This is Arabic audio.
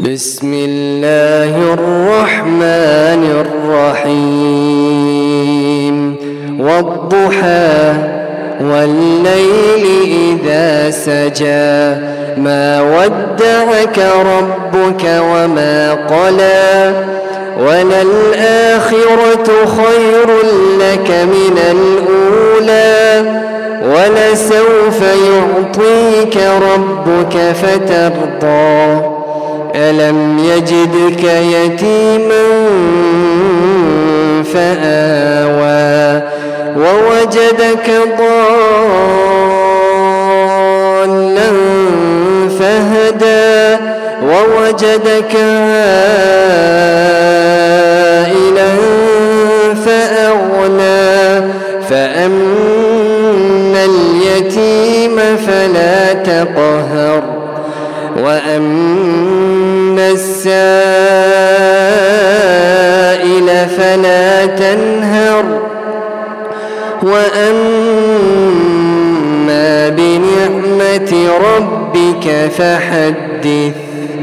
بسم الله الرحمن الرحيم والضحى والليل إذا سجى ما ودعك ربك وما قلى وللآخرة خير لك من الأولى ولسوف يعطيك ربك فترضى ألم يجدك يتيما فآوى ووجدك ضالا فهدى ووجدك عائلا فأغنى فأما اليتيم فلا تقهر وأما السائل فلا تنهر وأما بنعمة ربك فحدث.